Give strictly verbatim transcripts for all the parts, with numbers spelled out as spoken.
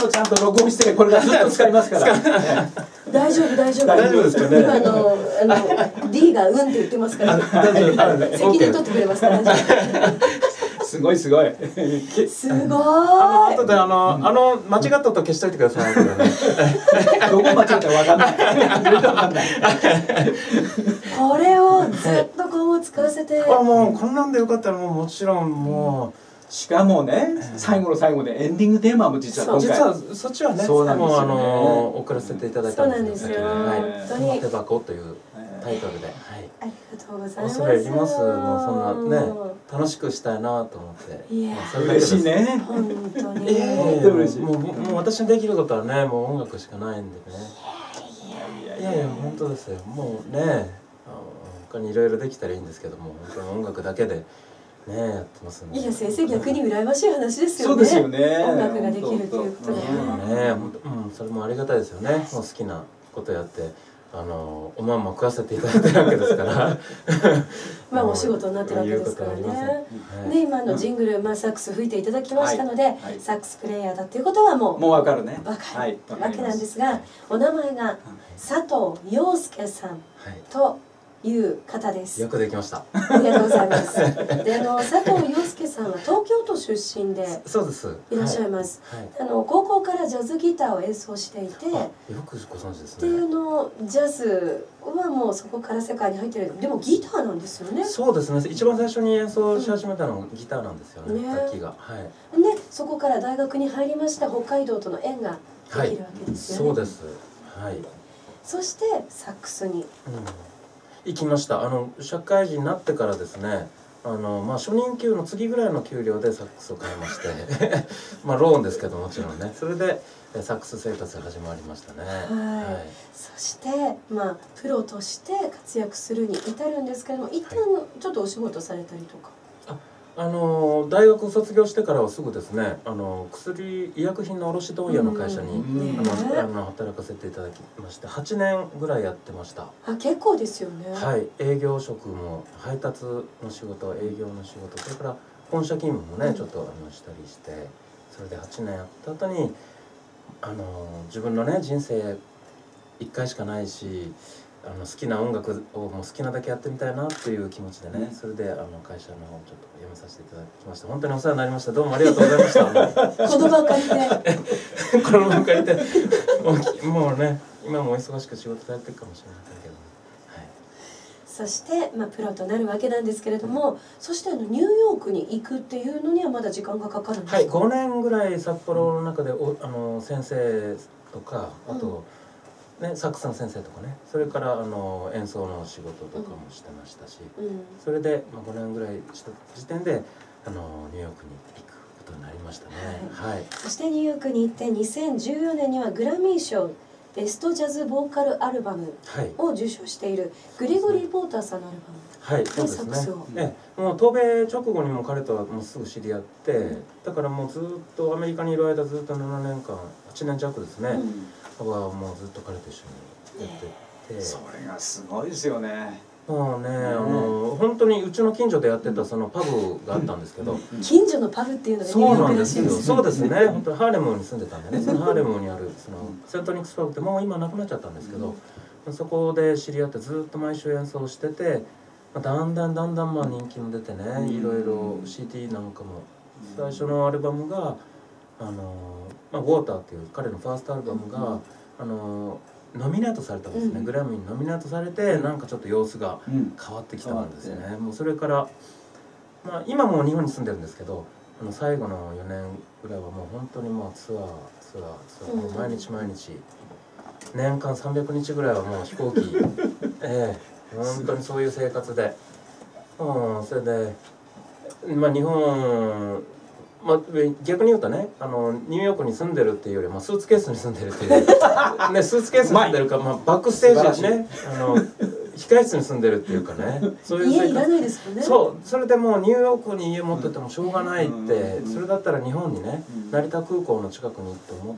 後ちゃんと録音してこれからずっと使いますから。 大丈夫大丈夫大丈夫ですかね。 今あのあの D がうんって言ってますから。 大丈夫。 責任取ってくれますから。 すごいすごい。 すごい。 あとであのあの間違ったと消しといてください。 どこ間違ったかわかんない。 これをずっと今後使わせて。 あ、もうこんなんでよかったらもうもちろんもう。 しかもね、最後の最後でエンディングテーマも実は今回実はそっちはね、 そうなんですよね。 あの送らせていただいたんですよ。 そうなんですよ。本当に。 手箱というタイトルで、はい。 ありがとうございます。 恐れ入ります。もうそんなね、楽しくしたいなと思って。 いや、 嬉しいね。 本当に。 ええ、嬉しい。もうもう私にできることはね、もう音楽しかないんでね。いやいや本当ですよ。もうね、他にいろいろできたらいいんですけども、本当に音楽だけで。ねえ、やってますね。 いや先生逆に羨ましい話ですよね。 そうですよね。 音楽ができるということで。 ねえ、うん、それもありがたいですよね。もう好きなことやって、あのおまんま食わせていただいてるわけですから。 まあお仕事になってるわけですからね。で今のジングル、まあサックス吹いていただきましたので、サックスプレイヤーだっていうことはもうもうわかるね。 わかるわけなんですが、お名前が佐藤陽介さんと。いう方です。 よくできました。 ありがとうございます。で、あの佐藤陽介さんは東京都出身で。 そうです。 いらっしゃいます。あの高校からジャズギターを演奏していて。よくご存知ですね。 っていうのジャズはもうそこから世界に入ってる。でもギターなんですよね。 そうですね。一番最初に演奏し始めたのがギターなんですよね。楽器が。はい。 で、そこから大学に入りました。北海道との縁ができるわけですよね。 そうです。はい。 そしてサックスに。 行きました。あの社会人になってからですね、あのまあ初任給の次ぐらいの給料でサックスを買いましてまあローンですけどもちろんね、それでサックス生活が始まりましたね。 はい、はい、そしてまあプロとして活躍するに至るんですけれども、一旦ちょっとお仕事されたりとか。 あの大学卒業してからはすぐですね、あの薬医薬品の卸問屋の会社に、うん、あの、あの働かせていただきましてはちねんぐらいやってました。 あ、結構ですよね。 はい、営業職も配達の仕事、営業の仕事、それから本社勤務もね、うん、ちょっとあのしたりして、それではちねんやった後にあの自分のね人生いっかいしかないし、あの好きな音楽をもう好きなだけやってみたいなっていう気持ちでね、それであの会社の方をちょっと辞めさせていただきました。本当にお世話になりました。どうもありがとうございました。 この場借りてこの場借りてもう、もうね今も忙しく仕事されてるかもしれませんけど、はい、 そして、まあ、プロとなるわけなんですけれども、うん、そしてあのニューヨークに行くっていうのにはまだ時間がかかるんですか？ はい、ごねんぐらい札幌の中でおあの先生とか、あと、うんね、サックスの先生とかね、それからあの演奏の仕事とかもしてましたし、うん、それで、まあ、ごねんぐらいした時点であのニューヨークに行くことになりましたね。はい、はい、 そしてニューヨークに行ってにせんじゅうよねんにはグラミー賞ベストジャズボーカルアルバムを受賞しているグリゴリー・ポーターさんのアルバム。 はい、そうですね。ね、もう渡米直後にも彼とはもうすぐ知り合って、うん、だからもうずっとアメリカにいる間ずっとななねんかん、はちねん弱ですね。うん、はもうずっと彼と一緒にやってて、 それがすごいですよね。 もうね、あの本当にうちの近所でやってたそのパブがあったんですけど、 近所のパブっていうのがそうなんですよ。そうですね。本当にハーレムに住んでたんでね、そのハーレムにあるそのセントニックスパブってもう今なくなっちゃったんですけど、そこで知り合ってずっと毎週演奏してて、だんだんだんだんまあ人気も出てね、いろいろ シーディー なんかも最初のアルバムがあのまあウォーターっていう彼のファーストアルバムがあのノミネートされたんですね、うん、グラミーにノミネートされて、うん、なんかちょっと様子が変わってきたんですよね、うん、もうそれから、まあ、今もう日本に住んでるんですけど、あの最後のよねんぐらいはもう本当にもうツアーツアーツアー、もう毎日毎日年間さんびゃくにちぐらいはもう飛行機ええ本当にそういう生活で、うん、それでまあ日本まあ、逆に言うとね、あのニューヨークに住んでるっていうよりもスーツケースに住んでるっていうね、スーツケースに住んでるか、まあ、バックステージにね、あの控室に住んでるっていうかね、 そういう家いらないですよね。 そう、それでもうニューヨークに家持っててもしょうがないって、それだったら日本にね、成田空港の近くにと思って、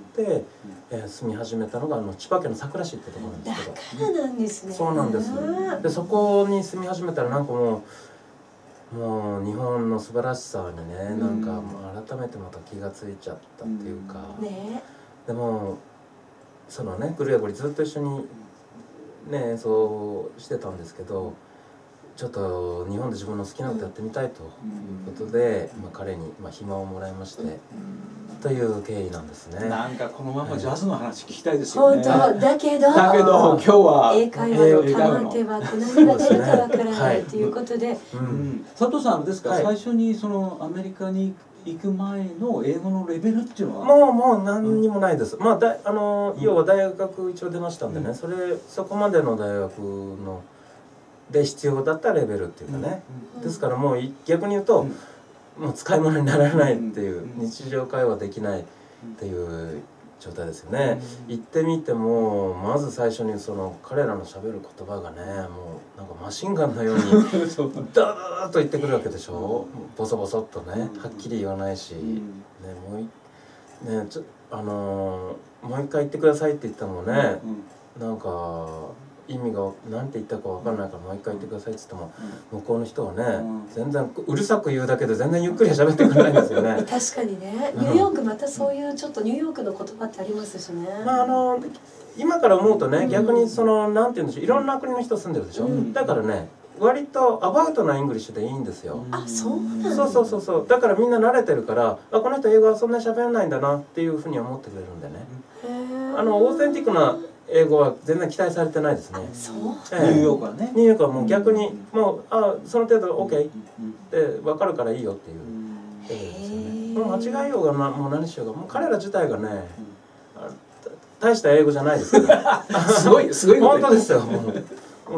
えー、住み始めたのがあの千葉県の佐倉市ってところなんですけど。 だからなんですね。 そうなんです。でそこに住み始めたらなんかもう。もう日本の素晴らしさにね、なんか改めてまた気がついちゃったっていうか、 ね、 でもそのねグレゴリーずっと一緒にね演奏してたんですけど、ちょっと日本で自分の好きなことやってみたいということで、まあ、彼にまあ暇をもらいまして、という経緯なんですね。 なんかこのままジャズの話聞きたいですよね。 本当だけどだけど今日は英会話の玉手はこ何が出るかわからないということで、 佐藤さんですか、 はい、 最初にそのアメリカに行く前の英語のレベルっていうのはもうもう何にもないです。うん、まあだあの要は大学一応出ましたんでね、うん、それそこまでの大学ので必要だったレベルっていうかね、うん、ですからもう逆に言うと、うん、もう使い物にならないっていう、うん、日常会話できないっていう状態ですよね。うん、行ってみてもまず最初にその彼らのしゃべる言葉がね、もうなんかマシンガンのようにダーッと言ってくるわけでしょ。ボソボソっとね、はっきり言わないし、うん、ねもういねちょあのー、もう一回言ってくださいって言ったのもね、うん、なんか意味が何て言ったか分からないからもう一回言ってくださいって言っても、うん、向こうの人はね、うん、全然うるさく言うだけで全然ゆっくり喋ってくれないんですよね。 確かにね、ニューヨークまたそういうちょっとニューヨークの言葉ってありますしね。 まああの今から思うとね、逆にそのなんて言うんでしょう、いろんな国の人住んでるでしょ、うん、だからね割とアバウトなイングリッシュでいいんですよ。 あ、そうなんだ。 そうそうそうそう。だからみんな慣れてるから、あこの人英語はそんなに喋らないんだなっていうふうに思ってくれるんでね。へー。あのオーセンティックな英語は全然期待されてないですね。 そう。 ええ、 ニューヨークはね。 ニューヨークはもう逆にもうあその程度 OK って分かるからいいよっていう。へえ。もう間違いようがなもう何しようがもう彼ら自体がね、大した英語じゃないですから。 すごいすごい。 本当ですよ。うん。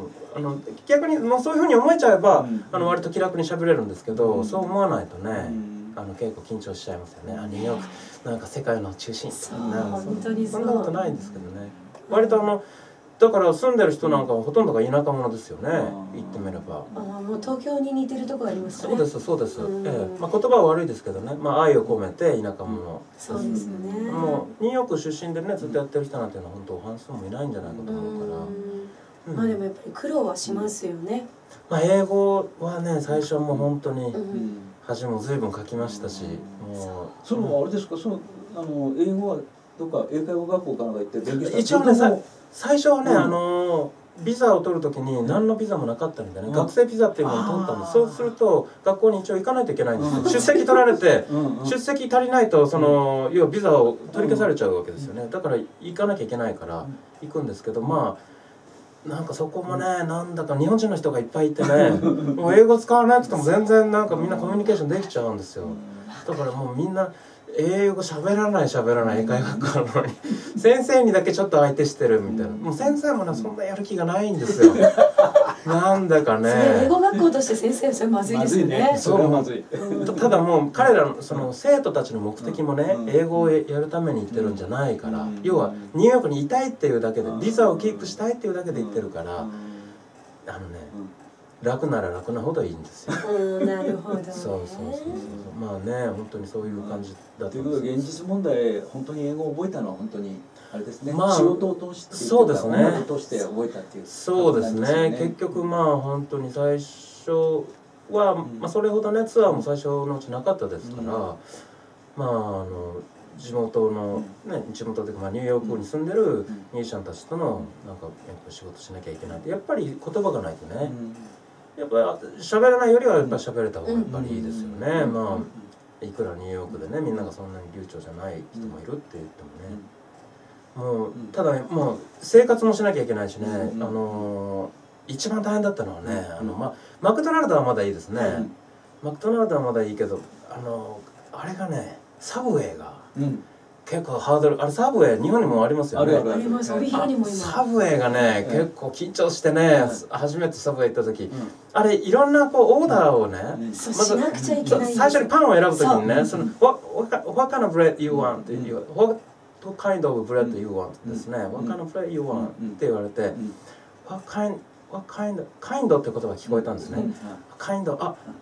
あの逆にもうそういうふうに思えちゃえば、うん、あの割と気楽に喋れるんですけど、うん、そう思わないとね、うん、あの結構緊張しちゃいますよね。あニューヨークなんか世界の中心なんか本当にそんなことないんですけどね。割とあのだから住んでる人なんかはほとんどが田舎者ですよね。言ってみれば。 あもう東京に似てるところありますね。 そうですそうです。ええ、まあ言葉は悪いですけどね。まあ愛を込めて田舎者。 そうですよね。 もうニューヨーク出身でねずっとやってる人なんていうのは本当半数もいないんじゃないかと思うから。 うん、まあでもやっぱり苦労はしますよね。 うん、まあ英語はね最初も本当に恥も随分書きましたし、うん、もうそのあれですか、そのあの英語はどっか英会話学校かなんか行って勉強した。 一応ねさ最初はね、うん、あのビザを取るときに何のビザもなかったんでね、うん、学生ビザっていうのを取ったんです。そうすると学校に一応行かないといけないんですよ、うん、出席取られてうん、出席足りないとその、うん、要はビザを取り消されちゃうわけですよね。だから行かなきゃいけないから行くんですけど、まあなんかそこもね、なんだか日本人の人がいっぱいいてねもう英語使わなくても全然なんかみんなコミュニケーションできちゃうんですよ。だからもうみんな英語喋らない喋らない英会話学校なのに先生にだけちょっと相手してるみたいな。もう先生もねそんなやる気がないんですよなんだかね。 英語学校として先生はそれまずいですよね。 それはまずい。 ただもう彼らのその生徒たちの目的もね、英語をやるために行ってるんじゃないから、要はニューヨークにいたいっていうだけでビザをキープしたいっていうだけで行ってるから、あのね楽なら楽なほどいいんですよ。 うん、なるほど、ね。そうそうそうそう。まあね、本当にそういう感じだった。 ということで現実問題本当に英語を覚えたのは本当にあれですね。まあ、仕事を通してそうですね。 音楽を通して覚えたっていう。 そうですね。結局まあ本当に最初は、うん、まあそれほどねツアーも最初のうちなかったですから、うん、まああの地元のね地元というかまあニューヨークに住んでるミュージシャンたちとのなんかやっぱ仕事しなきゃいけないってやっぱり言葉がないとね。うんやっぱ喋らないよりはやっぱ喋れた方がやっぱりいいですよね。まあいくらニューヨークでねみんながそんなに流暢じゃない人もいるって言ってもね、もうただもう生活もしなきゃいけないしね、あの一番大変だったのはね、あのまあマクドナルドはまだいいですね。マクドナルドはまだいいけど、あのあれがねサブウェイが。結構ハードル、あれサブウェイ日本にもありますよね。 あります。帯広にも今。 サブウェイがね、結構緊張してね、初めてサブウェイ行った時、あれいろんなこうオーダーをね、 まずしなくちゃいけない。 最初にパンを選ぶ時にね、その what what kind of bread you want っていう、what kind of bread you want ですね、what kind of bread you want って言われて、what kind what kind kind って言葉が聞こえたんですね。kind あ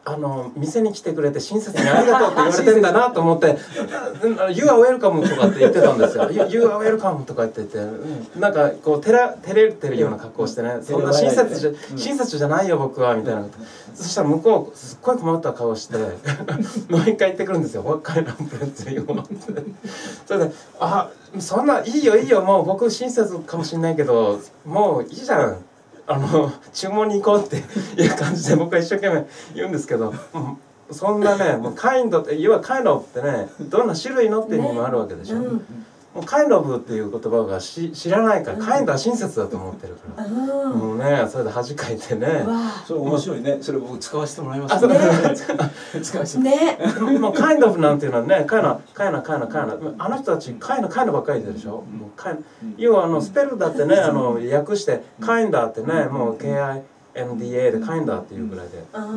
あの店に来てくれて親切にありがとうって言われてんだなと思って「You are welcome」とかって言ってたんですよ「You are welcome」とかって言ってなんかこう照ら照れてるような格好をしてね「そんな親切じゃ親切じゃないよ僕は」みたいな。そしたら向こうすっごい困った顔してもう一回言ってくるんですよ「What kind of bread you want」それで「あそんないいよいいよもう僕親切かもしれないけどもういいじゃんあの注文に行こう」っていう感じで僕は一生懸命言うんですけど、うん、そんなねもうカインドって要はカインドってねどんな種類のっていう意味もあるわけでしょ。ねうんもうカインドブっていう言葉がし知らないから、うん、カインドは親切だと思ってるから、うん、もうねそれで恥かいてねそれ面白いねそれ僕使わせてもらいますね使わせてねもうカインドブなんていうのはねカイナカイナカイナカイナあの人たちカイナカイナばっかり言ってるでしょ、うん、もうカイナ要はあのスペルだってねあの訳してカインダーってねもう ケーアイエヌディーエー でカインダーっていうぐらいで、うん、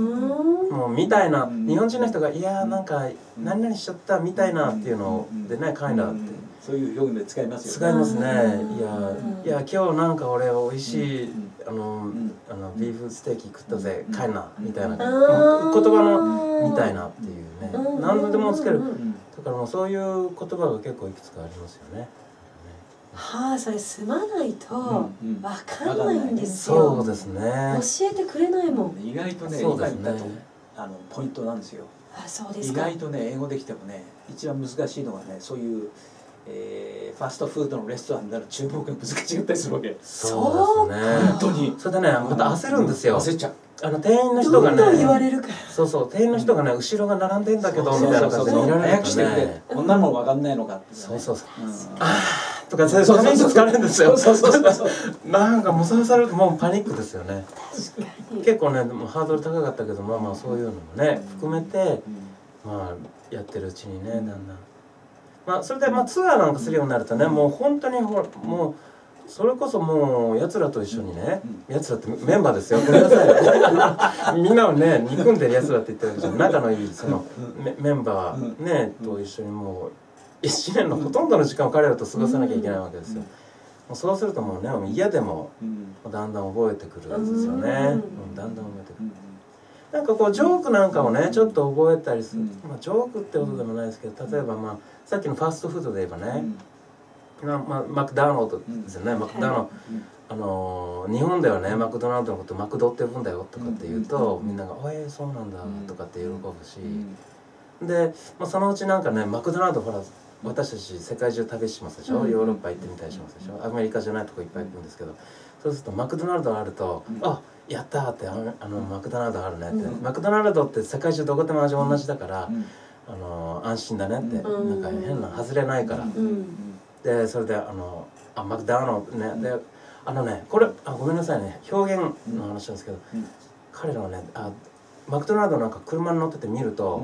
もうみたいな日本人の人がいやなんか何々しちゃったみたいなっていうのでねカインダーってそういう表現で使いますよね。 使いますね。いやいや今日なんか俺美味しいあのあのビーフステーキ食ったぜカイナみたいな言葉のみたいなっていうね何でもつける。だからもうそういう言葉が結構いくつかありますよね。 はあそれ住まないとわかんないんですよ。 そうですね。 教えてくれないもん。 意外とね今言ったとあのポイントなんですよ。 あそうですか。 意外とね英語できてもね一番難しいのがねそういうえー、ファストフードのレストランになる注文が難しかったりするわけ。 そうですね。 本当に。 それでねまた焦るんですよ。 焦っちゃう。 あの店員の人がね。 どんどん言われるから。 そうそう店員の人がね後ろが並んでんだけどみたいな感じで見られる早くしてくれ。こんなもん分かんないのかって。 そうそうそう。ああとかそういうために疲れるんですよ。そうそうそうそう。なんかもうそれされるともうパニックですよね。 確かに。 結構ねもうハードル高かったけどまあまあそういうのもね含めてまあやってるうちにねだんだん。まあそれでまあツアーなんかするようになるとねもう本当にほらもうそれこそもうやつらと一緒にねやつらってメンバーですよごめんなさいみんなをね憎んでるやつらって言ってるわけじゃん仲のいいそのメメンバーねと一緒にもう一年のほとんどの時間を彼らと過ごさなきゃいけないわけですよ。もうそうするともうね嫌でもだんだん覚えてくるんですよね。だんだん覚えてくる。なんかこうジョークなんかをねちょっと覚えたりする、まあジョークってことでもないですけど例えばまあさっきのファストフードで言えばね、まあ、マクドナルドですよね、マクドナルド、あのー、日本ではねマクドナルドのことマクドって呼ぶんだよとかって言うとみんなが「おえー、そうなんだ」とかって喜ぶし、で、まあ、そのうちなんかねマクドナルドほら私たち世界中旅しますでしょ、ヨーロッパ行ってみたりしますでしょ、アメリカじゃないとこいっぱい行くんですけどそうするとマクドナルドあると「あやったー」ってあの「あのマクドナルドあるね」って、うん、マクドナルドって世界中どこでも味同じだから、うん、あの安心だねって、うん、なんか変な外れないから、うん、でそれであのあマクドナルドね、うん、であのねこれあごめんなさいね表現の話なんですけど、うん、彼らはねあマクドナルドなんか車に乗ってて見ると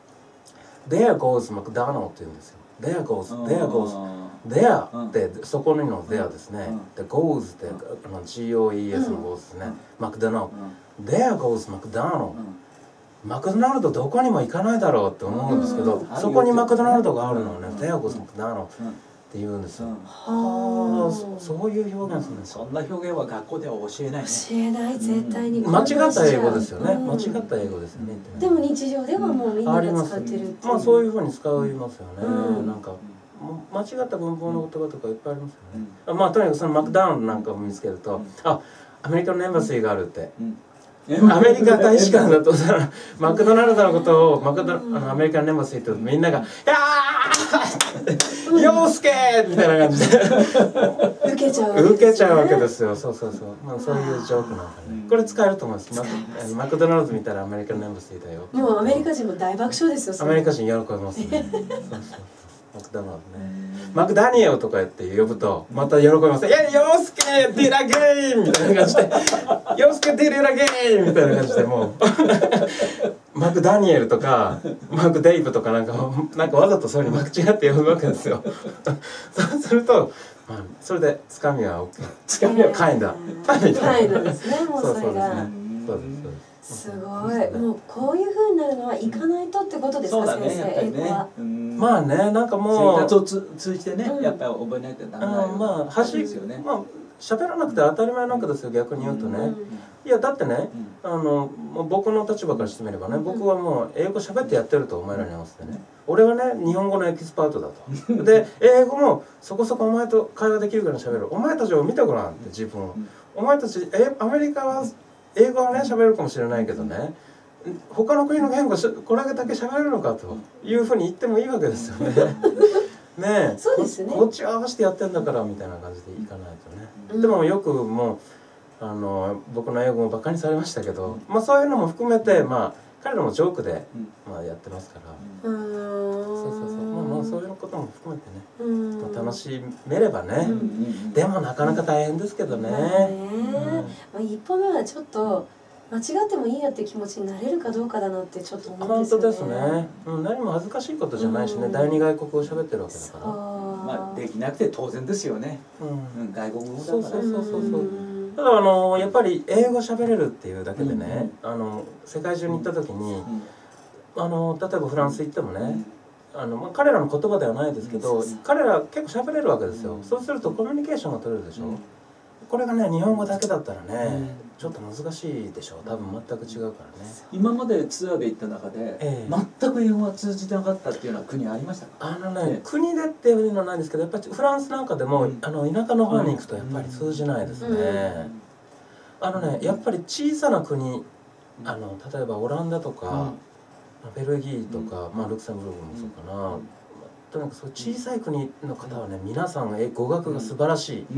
「There goes マクドナルド」って言うんですよ。There goes, there goes, there ってそこにの there ですね。で goes ってあの ジーオーイーエス の goes ですね。マクドナルド。There goes マクドナルド。マクドナルドどこにも行かないだろうって思うんですけど、そこにマクドナルドがあるのね。There goes マクドナルドって言うんですよ。はあ、そういう表現するんです。 そんな表現は学校では教えないね。 教えない絶対に。 間違った英語ですよね。間違った英語ですよね。 でも日常ではもうみんなが使ってるっていう。 まあそういうふうに使いますよね。なんか間違った文法の言葉とかいっぱいありますよね。まあとにかくそのマクダウンなんかを見つけると、あ、アメリカのエンバシーがあるって。アメリカ大使館だとさマクドナルドのことをマクドあのアメリカのエンバシーってみんなが「やー陽介!」みたいな感じで受けちゃう受けちゃうわけですよ。そうそうそう、まあ、そういうジョークなんかねこれ使えると思います。マクマクドナルド見たらアメリカのエンバシーだよ。 もうアメリカ人も大爆笑ですよ。 アメリカ人喜びますね。そうそうマクドナルドね。マクダニエルとかやって呼ぶとまた喜びます。いやヨウスケディラゲーンみたいな感じでヨウスケディラゲーンみたいな感じでもうマクダニエルとかマクデイブとかなんかなんかわざとそういうふうに間違って呼ぶわけですよ。そうすると、まあ、それでつかみは OK。つかみはカインダ。 カインダですね。もうそれが。 そうですそうです。 すごい、もうこういう風になるのは行かないとってことですか、先生、英語は。 まあね、なんかもう生活をつ通じてね、やっぱり覚えないとダメだよ。 まあ走りまあ喋らなくて当たり前なわけですよ、逆に言うとね。いやだってね、あの僕の立場からしてみればね、僕はもう英語喋ってやってると、お前らに合わせてね。俺はね日本語のエキスパートだと。で英語もそこそこお前と会話できるから喋る。お前たちを見てごらんって自分を。お前たちえアメリカは英語はね喋るかもしれないけどね。他の国の言語これだけ喋れるのかというふうに言ってもいいわけですよね。ねえ、 そうですね、 こっちを合わせてやってんだからみたいな感じでいかないとね。うん、でもよくもうあの僕の英語もバカにされましたけど、うん、まあそういうのも含めて、まあ彼らもジョークで、うん、まあやってますから。うん、そうそうそう。まあまあそういうことも含めてね、うん、まあ楽しめればね。うん、でもなかなか大変ですけどね。まあね、まあ一歩目はちょっと。間違ってもいいやって気持ちになれるかどうかだなってちょっと思うんですよね。 本当ですね。うん、何も恥ずかしいことじゃないしね、うん、第二外国語を喋ってるわけだから。 まあできなくて当然ですよね。うん、外国語だから。 そうそうそうそうそう。ただあのやっぱり英語喋れるっていうだけでね、うん、あの世界中に行った時に、うん、あの例えばフランス行ってもね。うんあのまあ、彼らの言葉ではないですけど、うん、彼ら結構喋れるわけですよ。うん、そうするとコミュニケーションが取れるでしょ。うん、これがね日本語だけだったらね、うん、ちょっと難しいでしょう。多分全く違うからね。 今までツアーで行った中で、ええ、全く英語が通じてなかったっていうような国ありましたか？ あのね、ね国でっていうのはないんですけど、やっぱりフランスなんかでも、うん、あの田舎の方に行くとやっぱり通じないですね。うん、あのねやっぱり小さな国、あの例えばオランダとか、うんベルギーとか、まあ、ルクセンブルクもそうかな、うん、とにかくそう小さい国の方はね皆さん語学が素晴らしい、うん、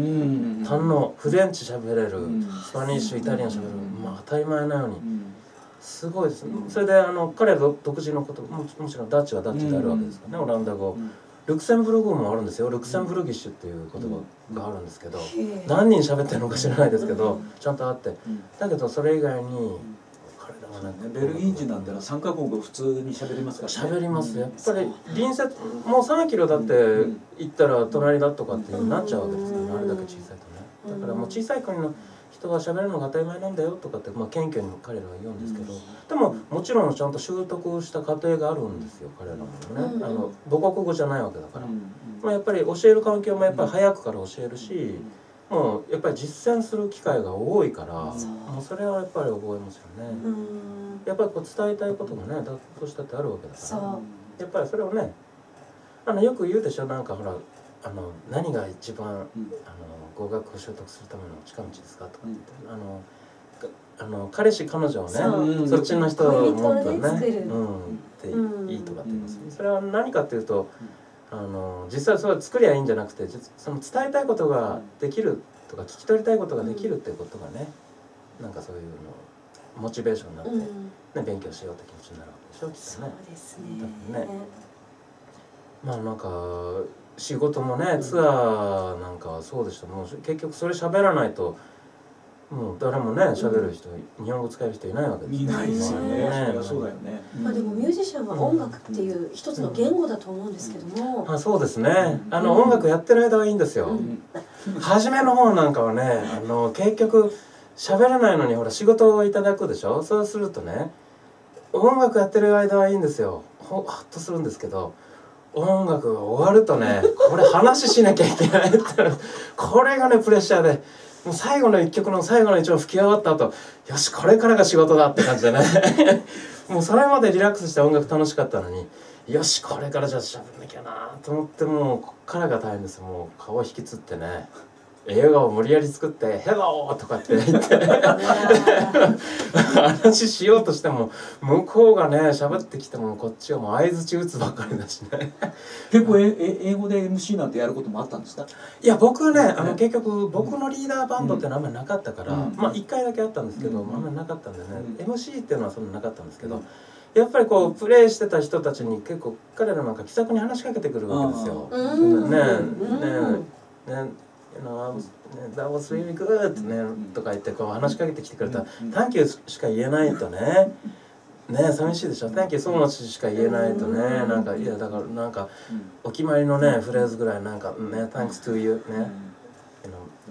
堪能フレンチ喋れる、うん、スパニッシュイタリアン喋れる、まあ、当たり前なように、うん、すごいです、うん、それであの彼ら独自のこと も, もちろんダッチはダッチであるわけですからね、オランダ語、うん、ルクセンブルク語もあるんですよ。ルクセンブルギッシュっていう言葉があるんですけど、うん、何人喋ってるのか知らないですけど、うん、ちゃんとあって、だけどそれ以外にベルギー人なんてのはさんカ国普通に喋りますからね。喋ります。やっぱり隣接もうさんキロだって行ったら隣だとかっていうになっちゃうわけですよね。あれだけ小さいとね。だからもう小さい国の人は喋るのが当たり前なんだよとかってまあ謙虚に彼らは言うんですけど、でももちろんちゃんと習得した過程があるんですよ。彼らもね。あの母国語じゃないわけだから。まあやっぱり教える環境もやっぱり早くから教えるし。もうやっぱり実践する機会が多いから、もうそれはやっぱり覚えますよね。やっぱりこう伝えたいことがね、どうしたってあるわけだから、やっぱりそれをね、あのよく言うでしょ。なんかほらあの何が一番、うん、あの語学を習得するための近道ですかとかって言って、うん、あのあの彼氏彼女をね そ, そっちの人をもっとね、うん、っていいとかって言います。それは何かっていうと。あの実際それは作りゃいいんじゃなくて、その伝えたいことができるとか聞き取りたいことができるっていうことがね、なんかそういうのモチベーションになって、ね、うん、勉強しようって気持ちになるわけでしょ、きっとね。 そうですね。 多分ね。まあなんか仕事もね、ツアーなんかはそうでした。もう結局それ喋らないと。もう誰もね喋る人、うん、日本語使える人いないわけですよね。いないですよね。そうだよね。 まあでもミュージシャンは音楽っていう一つの言語だと思うんですけども。 うん、あ、そうですね。あの、うん、音楽やってる間はいいんですよ。うん、初めの方なんかはね、あの結局喋れないのにほら仕事をいただくでしょ。そうするとね、音楽やってる間はいいんですよ。ほハッとするんですけど。音楽が終わるとね、これ話しなきゃいけないってこれがねプレッシャーで。もう最後の一曲の最後の一音吹き終わった後、よしこれからが仕事だって感じでねもうそれまでリラックスして音楽楽しかったのに、よしこれからじゃあしゃべんなきゃなと思って、もうこっからが大変です。もう顔引きつってね、映画を無理やり作って「ヘロー!」とかって言って話しようとしても向こうがね喋ってきてもこっちはもう相づち打つばっかりだしね結構え英語で エムシー なんてやることもあったんですか？ いや僕はね、あの結局僕のリーダーバンドっていうのはあんまりなかったから、うん、まあいっかいだけあったんですけど、うん、あんまりなかったんでね、うん、エムシー っていうのはそんななかったんですけど、やっぱりこうプレイしてた人たちに結構彼らなんか気さくに話しかけてくるわけですよ。ねえねえYou know, that was really good ね、とか言ってこう話しかけてきてくれたら「Thank you」しか言えないとね、ね寂しいでしょ。「Thank you so much」しか言えないとね、なんかいやだからなんかお決まりのねフレーズぐらいなんかね「Thanks to you」ね、You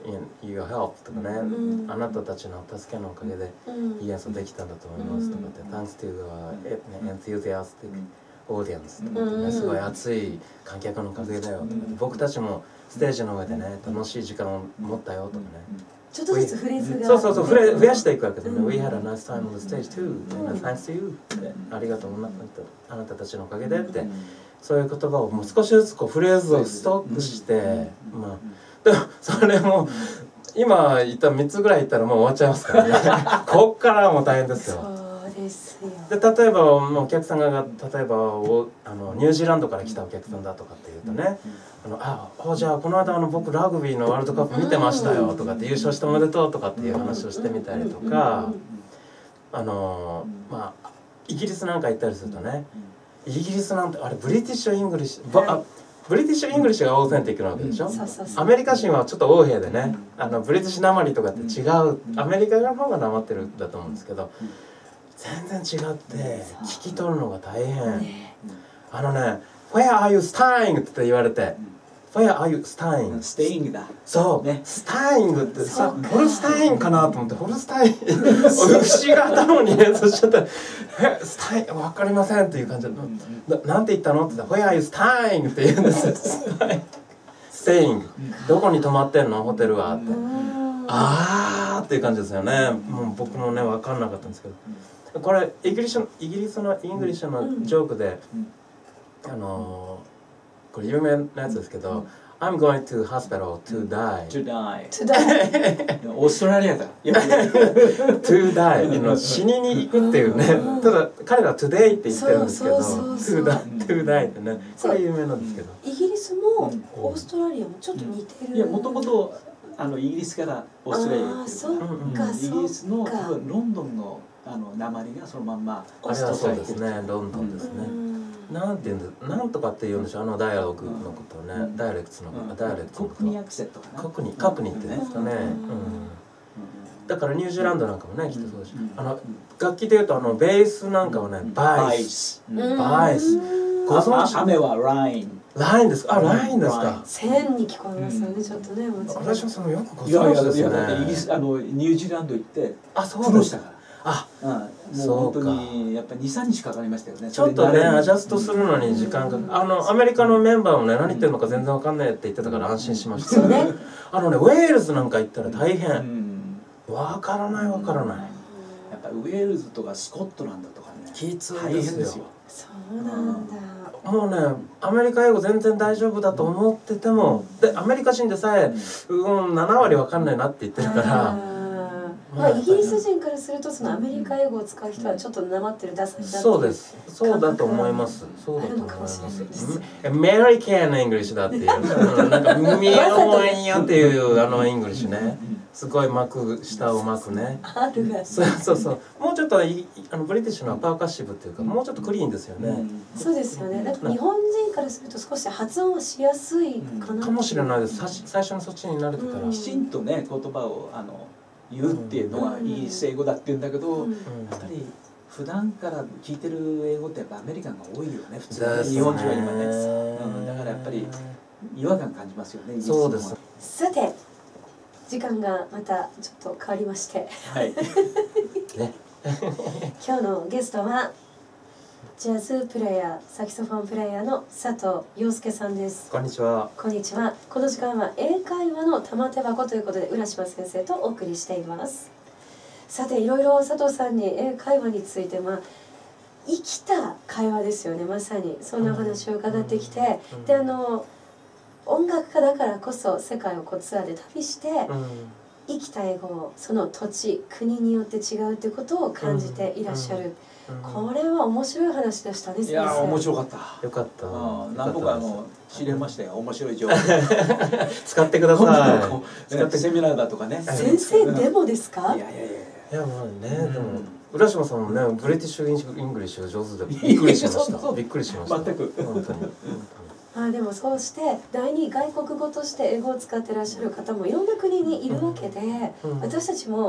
in your help とかね、 うん、 あなたたちの助けのおかげでいい演奏できたんだと思いますとかって、うん、Thanks to the enthusiastic audience とかってね、うん、すごい熱い観客のおかげだよとか、うん、僕たちもステージの上でね楽しい時間を持ったよとかね、 ちょっとずつフレーズがそうそうそう増や増やしていくわけですね、うん、We had a nice time on the stage too、うん、Thanks to you ってありがとうあなたたちのおかげでって、うん、そういう言葉をもう少しずつこうフレーズをストックして、うん、まあでもそれも今言ったみっつぐらい言ったらもう終わっちゃいますからねこっからもう大変ですよ。 そうですよ。 で例えばもうお客さんが例えばおあのニュージーランドから来たお客さんだとかっていうとね、あのああじゃあこの間あの僕ラグビーのワールドカップ見てましたよとかって優勝しておめでとうとかっていう話をしてみたりとか、あのまあイギリスなんか行ったりするとね、イギリスなんてあれブリティッシュ・イングリッシュ、はい、ブリティッシュ・イングリッシュがオーセンティックなわけでしょ、うん、アメリカ人はちょっと横柄でね、あのブリティッシュなまりとかって違う、アメリカの方がなまってるんだと思うんですけど、全然違って聞き取るのが大変。あのね「Where are you staying?」って言われて「Where are you staying?」 ステイングだそう、ね、スタイングってさホルスタインかなと思って、ホルスタイン牛が頭にねそしちゃったら「えスタイン分かりません」っていう感じで「ななんて言ったの?」って言ったら「Where are you staying?」って言うんですよステイングどこに泊まってんのホテルはってあーっていう感じですよね。もう僕もね分かんなかったんですけど、これイギリスのイギリスのイングリッシュのジョークで、あのー、これ有名なやつですけど、I'm going to hospital to die. To die. To die. オーストラリアだ。 To die の死にに行くっていうね。ただ彼らは today って言ってるんですけど、to die to die ってね。これ有名なんですけど。 イギリスもオーストラリアもちょっと似てる。 いやもともとあのイギリスからオーストラリアに行ってる。 あ、そっかイギリスの多分ロンドンのあの鉛がそのまんまあれはそうですね、ロンドンですね。なんていうんだ、なんとかって言うんでしょう、あのダイアログのことをね、ダイアレクトのダイアレクトのこと。 コクニアクセントかな。 コクニコクニって言うんですかね。だからニュージーランドなんかもね、きっとそうです。あの楽器でいうとあのベースなんかはね、バイス、バイス。 ご存知？雨はライン。 ラインですか。あ、ラインですか。 線に聞こえますよね、ちょっとね。 私もそのよくご存知ですよね。 イギリスあのニュージーランド行って、 あ、そうでしたから。 あ、 うん、もう本当にやっぱりに、さんにちかかりましたよね。 ちょっとねアジャストするのに時間が、あのアメリカのメンバーもね何言ってるのか全然わかんないって言ってたから安心しました。 ね、 あのねウェールズなんか行ったら大変。わからないわからない。 やっぱりウェールズとかスコットランドとかね。 きついですよ。 そうなんだ。 もうねアメリカ英語全然大丈夫だと思ってても、でアメリカ人でさえうんななわりわかんないなって言ってるから。 まあイギリス人からするとそのアメリカ英語を使う人はちょっとなまってるダサいなっていう。 そうです。そうだと思います。そうだと思います。アメリカン・イングリッシュだっていう、なんかミオンやっていうあのイングリッシュね。すごい巻く下を巻くね。 あるが。 そうそうそう。もうちょっとあのブリティッシュのパーカッシブっていうか、もうちょっとクリーンですよね。 そうですよね。だから日本人からすると少し発音はしやすいかな。 かもしれないです。最初のそっちに慣れてたら。 きちんとね言葉をあの。言うっていうのはイギリス英語だって言うんだけど、うん、やっぱり普段から聞いてる英語ってやっぱアメリカンが多いよね普通ね、日本人は今ね、うん、だからやっぱり違和感感じますよね。 そうです。 さて時間がまたちょっと変わりまして、はい、 ね、 今日のゲストはジャズプレイヤー、サキソフォンプレイヤーの佐藤陽介さんです。 こんにちは。 こんにちは。この時間は英会話の玉手箱ということで浦島先生とお送りしています。さていろいろ佐藤さんに英会話についてまあ生きた会話ですよね。まさにそんな話を伺ってきて、うん、であの音楽家だからこそ世界をこうツアーで旅して、うん、生きた英語をその土地国によって違うということを感じていらっしゃる。うんうん、これは面白い話でしたね。 いや面白かった。 よかった。 何個かあの知れましたよ。面白い情報。 使ってください。 使ってセミナーだとかね。 先生でもですか？ いやいやいや。 いやまあねでも浦島さんもねブリティッシュイングリッシュが上手でびっくりしました。びっくりしました。 全く本当に。 あでもそうして第二外国語として英語を使ってらっしゃる方もいろんな国にいるわけで、うん、私たちも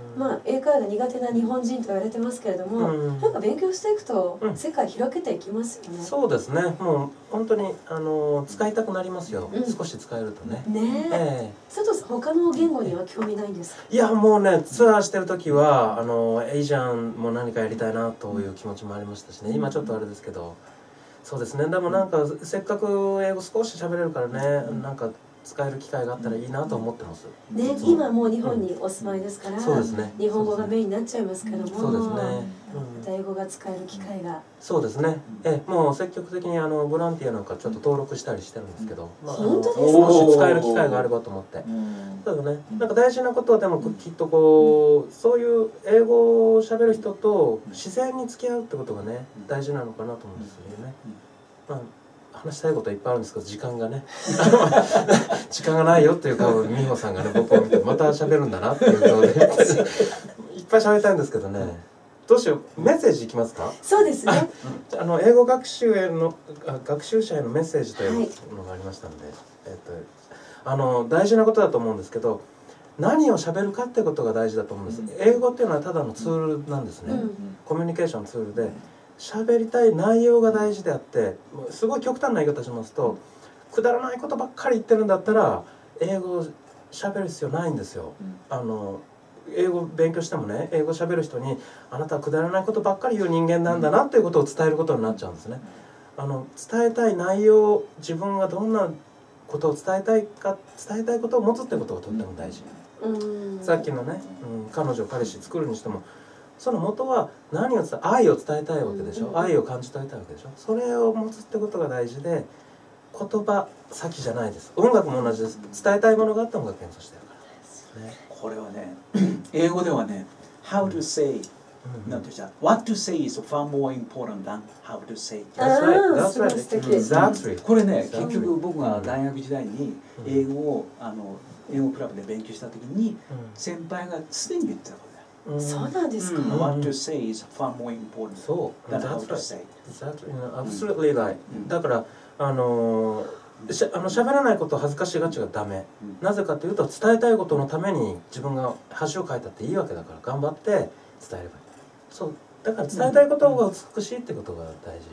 まあ英会話が苦手な日本人と言われてますけれども、うん、なんか勉強していくと世界開けていきますよね。 うん、そうですね。もう本当にあの使いたくなりますよ。うん、少し使えるとね。 ねえ。えー、佐藤さん他の言語には興味ないんですか？ いやもうねツアーしてる時はあのエイジアンも何かやりたいなという気持ちもありましたしね。今ちょっとあれですけど、そうですね。でもなんかせっかく英語少し喋れるからね、なんか使える機会があったらいいなと思ってます。 ね、今もう日本にお住まいですから、 そうですね。 日本語がメインになっちゃいますけども、 そうですね。 また英語が使える機会が、 そうですね。え、もう積極的にあのボランティアなんかちょっと登録したりしてるんですけど、 まあ、本当ですか？ 少し使える機会があればと思って。ただね、なんか大事なことはでもきっとこうそういう英語を喋る人と自然に付き合うってことがね大事なのかなと思うんですよね。まあ話したいことはいっぱいあるんですけど時間がね時間がないよっていう顔美穂さんがね僕を見てまた喋るんだなっていう顔でいっぱい喋りたいんですけどね。どうしようメッセージいきますか。 そうですね。 あの英語学習への学習者へのメッセージというのがありましたので、はい、えっとあの大事なことだと思うんですけど何を喋るかってことが大事だと思うんです。英語っていうのはただのツールなんですね。うん、コミュニケーションツールで。喋りたい内容が大事であってすごい極端な言い方しますとくだらないことばっかり言ってるんだったら英語を喋る必要ないんですよ。うん、あの英語勉強してもね英語喋る人にあなたはくだらないことばっかり言う人間なんだなということを伝えることになっちゃうんですね。あの伝えたい内容自分がどんなことを伝えたいか伝えたいことを持つってことがとっても大事。うん、さっきのね、うん、彼女彼氏作るにしてもその元は何を伝え愛を伝えたいわけでしょ、うん、愛を感じ取りたいわけでしょ。それを持つってことが大事で言葉先じゃないです。音楽も同じです。伝えたいものがあって音楽演奏してるから、ね、 これはね英語ではね How to say、うん、なんて言うじゃん What to say is far more important than how to say That's right That's right Exactly これね結局僕が大学時代に英語をあの英語クラブで勉強した時に先輩がすでに言ってたことそうなんですか。 What to say is far more important than how to say. Exactly, absolutely right. だからあのしあの喋らないことを恥ずかしがちがダメ。なぜかというと伝えたいことのために自分が恥をかいたっていいわけだから頑張って伝えればいい。そうだから伝えたいことが美しいってことが大事。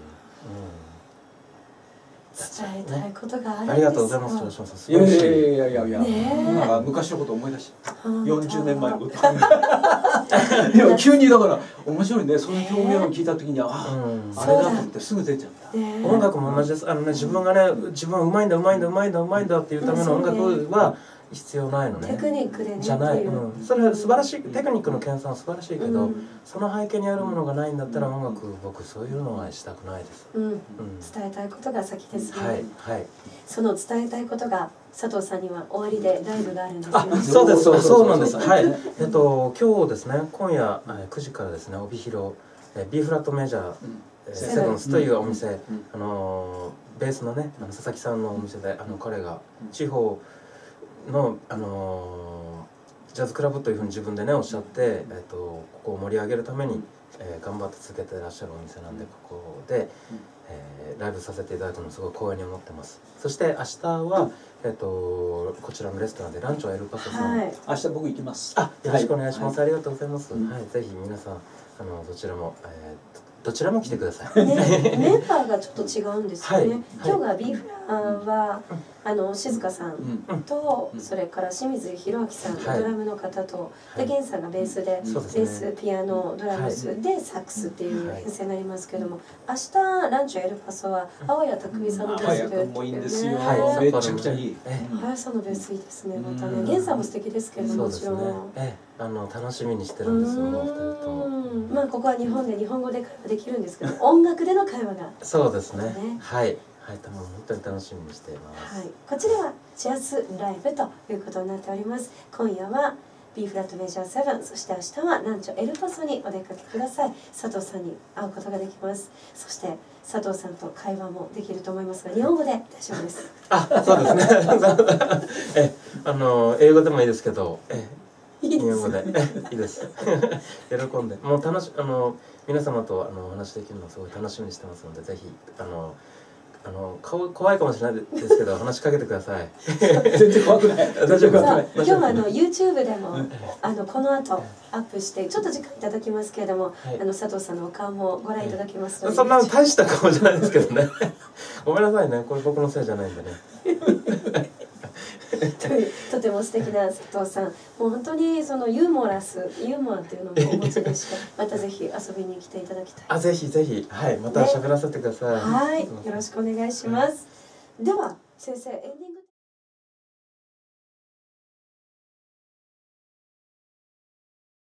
伝えたいことがあるんですよ。 ありがとうございます。 いやいやいやいやいやいや。なんか昔のこと思い出した。よんじゅうねんまえのこと。でも急にだから面白いね。その表現を聞いた時にああれだと思ってすぐ出ちゃった。 音楽も同じです。あのね自分がね自分はうまいんだうまいんだうまいんだうまいんだっていうための音楽は必要ないのね。 テクニックでね。 じゃない。うん。それは素晴らしいテクニックの研鑽は素晴らしいけど、その背景にあるものがないんだったら音楽僕そういうのはしたくないです。 うん。伝えたいことが先ですね。 はいはい。 その伝えたいことが佐藤さんには終わりでライブがあるんですよね。 あ、そうですそうなんです。はい。えっと今日ですね今夜くじからですね帯広 B フラットメジャーセブンスというお店あのベースのねあの佐々木さんのお店であの彼が地方の、あのー、ジャズクラブというふうに自分でねおっしゃって、えー、とここを盛り上げるために、えー、頑張って続けていらっしゃるお店なんでここで、えー、ライブさせていただくのをすごい光栄に思ってます。そして明日は、えー、とこちらのレストランでランチをエルパソさん、はい、 明日僕行きます。 あ、よろしくお願いします、はい、ありがとうございます、はい、ぜひ皆さんあのどちらも、えーどちらも来てください。 ね、メンバーがちょっと違うんですよね。はい、今日がビーフラは、あの静香さんと、うん、それから清水弘明さん、はい、ドラムの方と、で源さんがベースで、はい、ベースピアノドラムスでサックスっていう編成になりますけども、明日ランチエルパソは青谷匠さんのベースで、 もいいんですよ。はい、めちゃくちゃいい。 青谷さんのベースいいですね。またね、源さんも素敵ですけどもちろん。 あの楽しみにしてるんですよ。もうふたりとも。 まあここは日本で日本語で会話できるんですけど、音楽での会話が。 そうですね。はいはい、もう本当に楽しみにしています。 はい、こちらはジャズライブということになっております。今夜は B フラットメジャーセブン、そして明日はランチョエルパソにお出かけください。佐藤さんに会うことができます。そして佐藤さんと会話もできると思いますが、日本語で大丈夫です。 あ、そうですね。え、あの英語でもいいですけど、え。日本語でいいです。喜んで、もう楽しあの皆様とあのお話できるのをすごい楽しみにしてますので、ぜひあのあの顔怖いかもしれないですけど話しかけてください。 全然怖くない。大丈夫。 さあ今日はあの YouTube でもあのこの後アップしてちょっと時間いただきますけれども、はい、あの佐藤さんのお顔もご覧いただきますので、 そんな大した顔じゃないですけどね。ごめんなさいね、これ僕のせいじゃないんでね。 とても素敵な佐藤さん、もう本当にそのユーモラスユーモアっていうのもお持ちでして、またぜひ遊びに来ていただきたい。 あ、ぜひぜひ、はい、また喋らせてください。 ね、はい、よろしくお願いします。では先生エンディング